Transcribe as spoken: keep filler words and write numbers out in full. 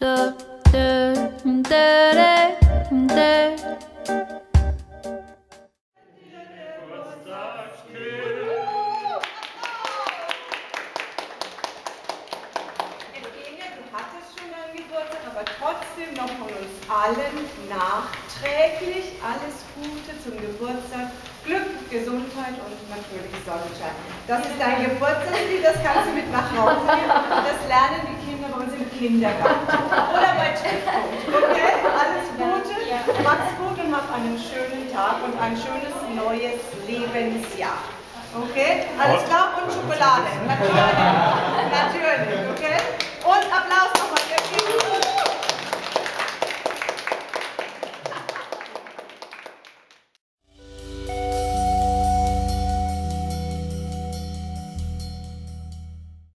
da, da, da, da, da. Aber trotzdem noch von uns allen nachträglich alles Gute zum Geburtstag, Glück, Gesundheit und natürlich Sonnenschein. Das ist dein Geburtstagslied, das kannst du mit nach Hause nehmen. Das lernen die Kinder bei uns im Kindergarten oder bei Treffpunkt. Okay? Alles Gute, mach's gut und hab einen schönen Tag und ein schönes neues Lebensjahr. Okay? Alles klar? Und Schokolade. Natürlich. Natürlich.